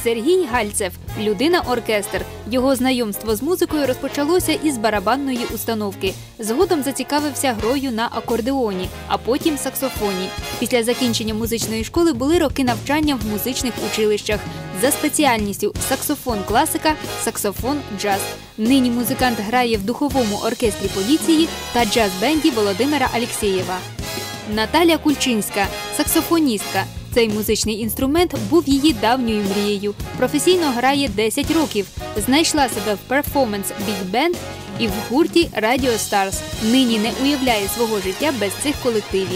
Сергій Гальцев – людина-оркестр. Його знайомство з музикою розпочалося із барабанної установки. Згодом зацікавився грою на акордеоні, а потім саксофоні. Після закінчення музичної школи були роки навчання в музичних училищах. За спеціальністю саксофон-класика, саксофон-джаз. Нині музикант грає в духовому оркестрі поліції та джаз-бенді Володимира Алєксєєва. Наталя Кульчинська – саксофоністка. Цей музичний інструмент був її давньою мрією. Професійно грає 10 років. Знайшла себе в перформанс біг-бенд і в гурті Radio Stars. Нині не уявляє свого життя без цих колективів.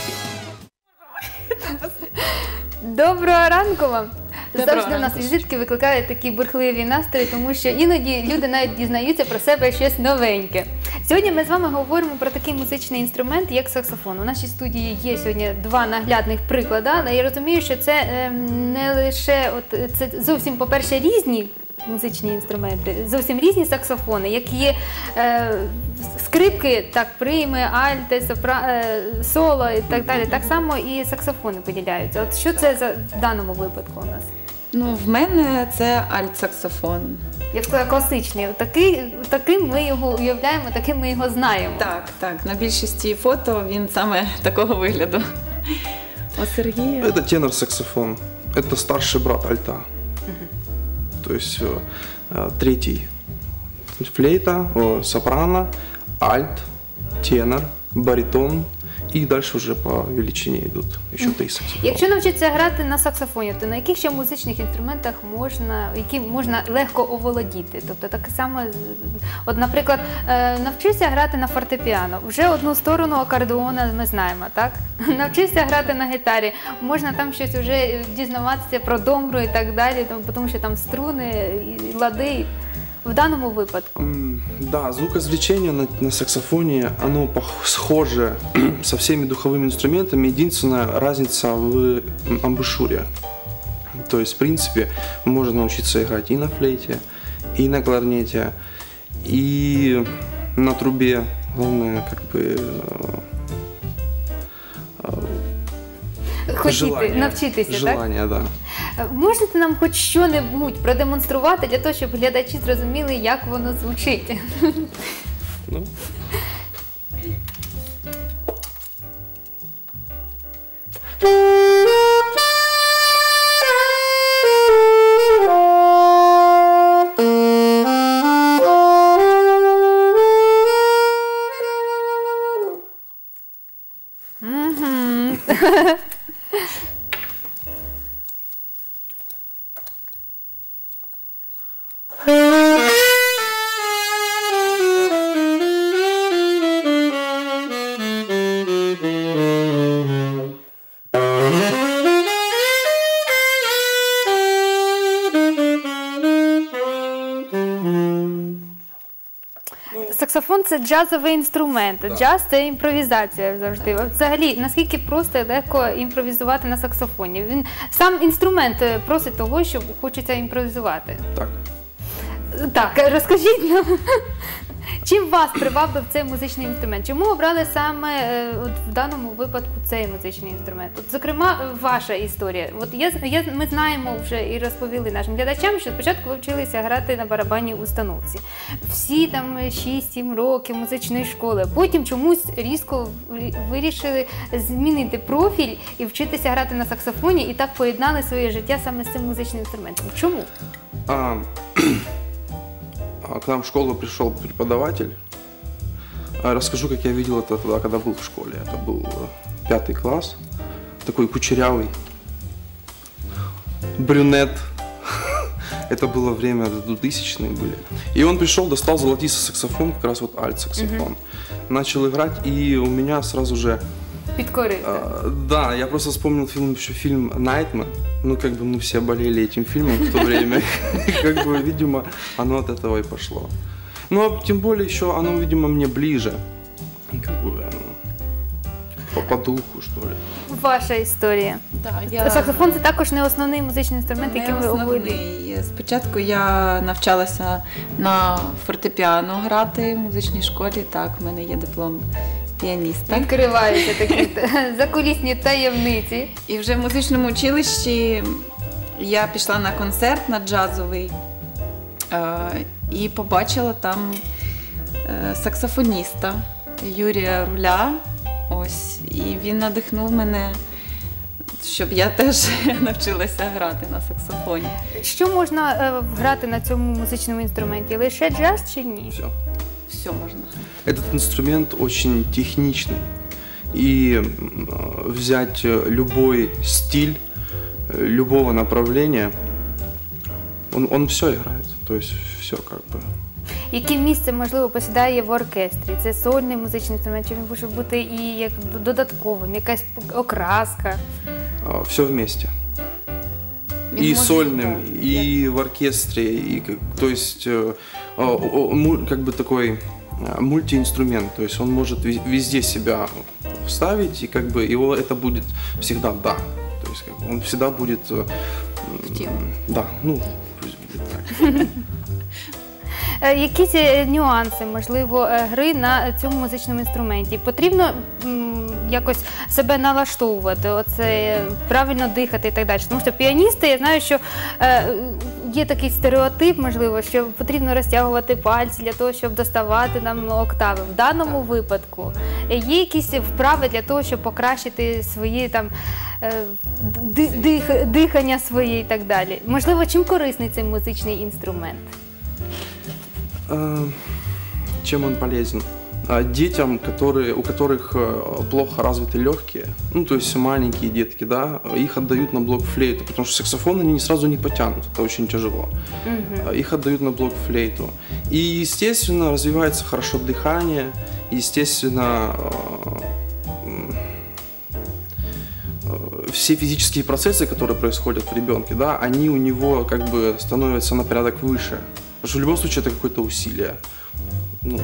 Доброго ранку вам! Доброго Завжди в нас ранку. візитки викликають такі бурхливі настрої, тому що іноді люди навіть дізнаються про себе щось новеньке. Сьогодні ми з вами говоримо про такий музичний інструмент, як саксофон. У нашій студії є сьогодні два наглядних приклади, але я розумію, що це не лише, це зовсім, по-перше, різні музичні інструменти, зовсім різні саксофони, як є скрипки, так, прийми, альти, соло і так далі. Так само і саксофони поділяються. От що це в даному випадку у нас? Ну, в мене це альт-саксофон. Я б сказала, класичний. Таким ми його уявляємо, таким ми його знаємо. Так. На більшості фото він саме такого вигляду. У Сергія. Это тенор-саксофон. Это старший брат альта. То есть третий флейта, сопрано, альт, тенор, баритон. И дальше уже по величине идут еще три саксофона. Якщо навчитися грати на саксофоні, то на яких ще музичних інструментах які можна легко оволодіти? Тобто так само, от, наприклад, навчився грати на фортепіано, вже одну сторону акордеона ми знаємо, так? Навчився грати на гітарі, можна там щось вже дізнаватися про домбру і так далі, тому що там струни, і лади. В даному випадку. Да, звукоизвлечение на саксофоне, оно схоже со всеми духовыми инструментами. Единственная разница в амбушюре. То есть, в принципе, можно научиться играть и на флейте, и на кларнете, и на трубе. Главное, Навчитися, желание, так? Да. Можете нам хоч що-небудь продемонструвати для того, щоб глядачі зрозуміли, як воно звучить? Ну. Саксофон – це джазовий інструмент. Да. Джаз – це імпровізація завжди. Взагалі, наскільки просто і легко імпровізувати на саксофоні? Сам інструмент просить того, що хочеться імпровізувати. Так. Так, розкажіть нам, чим вас привабив цей музичний інструмент? Чому обрали саме в даному випадку цей музичний інструмент? От, зокрема, ваша історія. От ми знаємо вже і розповіли нашим глядачам, що спочатку ви вчилися грати на барабанній установці. Всі там 6-7 років музичної школи. Потім чомусь різко вирішили змінити профіль і вчитися грати на саксофоні, і так поєднали своє життя саме з цим музичним інструментом. Чому? К нам в школу пришел преподаватель. Расскажу, как я видел это тогда, когда был в школе. Это был 5 класс, такой кучерявый, брюнет. Это было время 2000-е были. И он пришел, достал золотистый саксофон, как раз вот альт-саксофон. Начал играть, и у меня сразу же... Підкорився. Да, я просто вспомнил фильм «Найтман». Ну, как бы мы все болели этим фильмом в то время. Как бы, видимо, оно от этого и пошло. Ну, а тем более еще оно, видимо, мне ближе. Как бы, по духу, что ли. Ваша історія. Саксофон – це також не основний музичний інструмент, яким ви оволодієте. Спочатку я навчалася на фортепіано грати в музичній школі. Так, в мене є диплом піаніста. Відкриваються такі закулісні таємниці. І вже в музичному училищі я пішла на концерт, на джазовий, і побачила там саксофоніста Юрія Руля. Ось, і він надихнув мене, щоб я теж навчилася грати на саксофоні. Що можна грати на цьому музичному інструменті? Лише джаз чи ні? Все. Все можна. Этот инструмент очень техничный. И взять любой стиль, любого направления, он все играет. То есть все как бы. Яке місце, можливо, посідає в оркестрі? Це сольний музичний інструмент, чи він може бути і як додатковим, якась окраска? Все вместе. Він И може, сольным, так, и в оркестре, и, то есть как бы такой мультиинструмент, то есть он может везде себя вставить, и как бы его это будет всегда да, то есть как бы он всегда будет да, ну пусть будет так. Якісь нюанси, можливо, гри на цьому музичному інструменті? Потрібно якось себе налаштовувати, оце, правильно дихати і так далі. Тому що піаністи, я знаю, що є такий стереотип, можливо, що потрібно розтягувати пальці для того, щоб доставати нам октави. В даному випадку є якісь вправи для того, щоб покращити свої там дихання своє і так далі. Можливо, чим корисний цей музичний інструмент? Чем он полезен? Детям, у которых плохо развиты легкие, ну то есть маленькие детки, да, их отдают на блок-флейту, потому что саксофон они сразу не потянут, это очень тяжело. Их отдают на блок-флейту. И, естественно, развивается хорошо дыхание, естественно, все физические процессы, которые происходят в ребенке, да, они у него как бы становятся на порядок выше. Потому что в любом случае это какое-то усилие. Ну.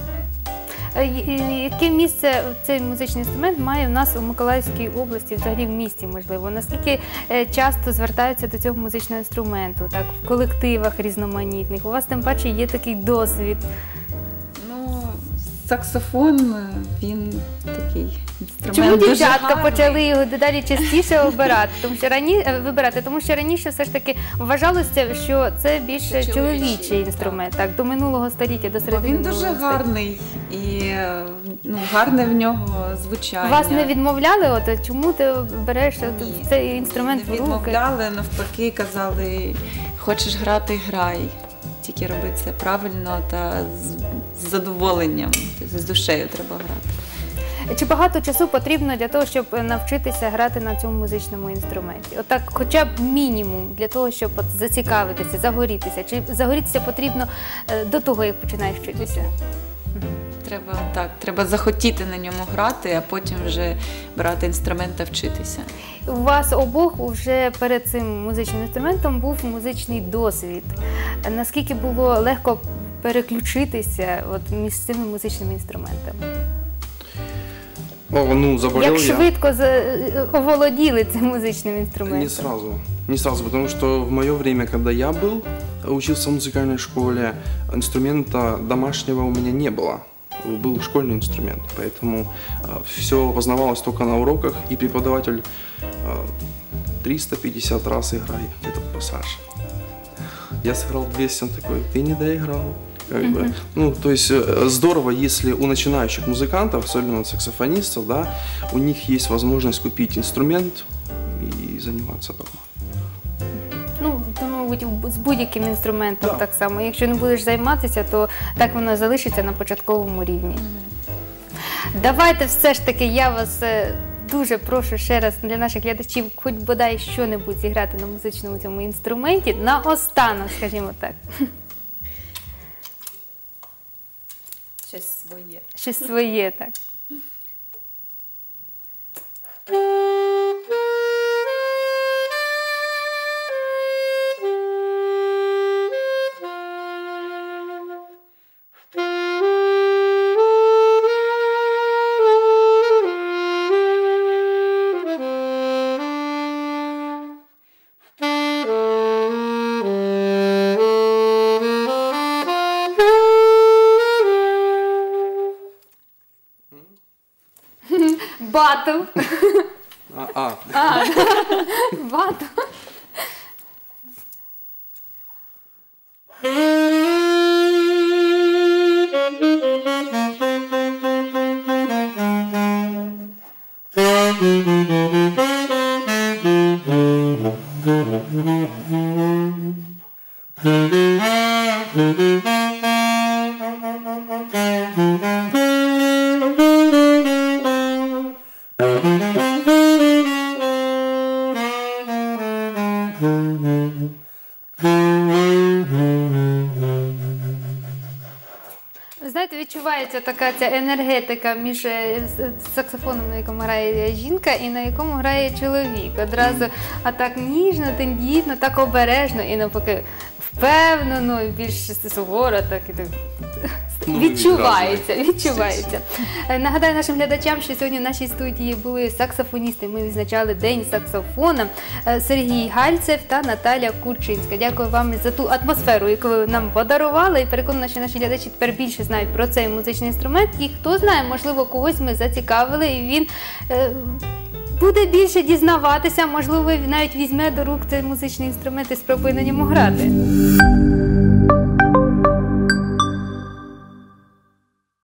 Яке місце цей музичний інструмент має в нас у Миколаївській області, взагалі в місті, можливо? Наскільки часто звертаються до цього музичного інструменту, так, в колективах різноманітних? У вас тим паче є такий досвід. Ну, саксофон, він такий інструмент. Чому дуже дівчатка гарний. почали його дедалі частіше обирати? Тому що раніше все ж таки вважалося, що це більше чоловічий інструмент, так, до минулого століття, до Бо середини він минулого дуже століття. гарний і гарне в нього звучання. Вас не відмовляли? От чому ти береш цей інструмент в не руки? відмовляли, навпаки, казали, хочеш грати – грай. Тільки роби це правильно та з задоволенням, тобто з душею треба грати. Чи багато часу потрібно для того, щоб навчитися грати на цьому музичному інструменті? Отак, хоча б мінімум для того, щоб зацікавитися, загорітися. Чи загорітися потрібно до того, як починаєш вчитися? Треба захотіти на ньому грати, а потім вже брати інструмент та вчитися. У вас обох вже перед цим музичним інструментом був музичний досвід. Наскільки було легко переключитися між цими музичними інструментами? Заболел Як я. швидко оволоділи цим музичним інструментом? Не сразу, потому что в мое время, когда я учился в музыкальной школе, инструмента домашнего у меня не было. Был школьный инструмент, поэтому все познавалось только на уроках, и преподаватель 350 раз играй этот пассаж. Я сыграл 200, он такой, ты не доиграл. Как бы. Ну, то есть здорово, если у начинающих музыкантов, особенно саксофонистов, да, у них есть возможность купить инструмент и заниматься дома. Ну, мабуть, з будь-яким інструментом Так. так само. Якщо не будеш займатися, то так воно залишиться на початковому рівні. Давайте все ж таки, я вас дуже прошу ще раз для наших глядачів, хоч бодай що-небудь зіграти на музичному цьому інструменті. Наостанок, скажімо так. Щось своє. Щось своє, так. Батл. А. Батл. Ви знаєте, відчувається така ця енергетика між саксофоном, на якому грає жінка, і на якому грає чоловік. Одразу, а так ніжно, тендітно, так обережно і навпаки впевнено, і більш суворо, так і так. Відчувається. Нагадаю нашим глядачам, що сьогодні в нашій студії були саксофоністи. Ми відзначали День саксофона. Сергій Гальцев та Наталя Кульчинська. Дякую вам за ту атмосферу, яку ви нам подарували. І переконана, що наші глядачі тепер більше знають про цей музичний інструмент. І хто знає, можливо, когось ми зацікавили, і він буде більше дізнаватися, можливо, навіть візьме до рук цей музичний інструмент і спробує на ньому грати.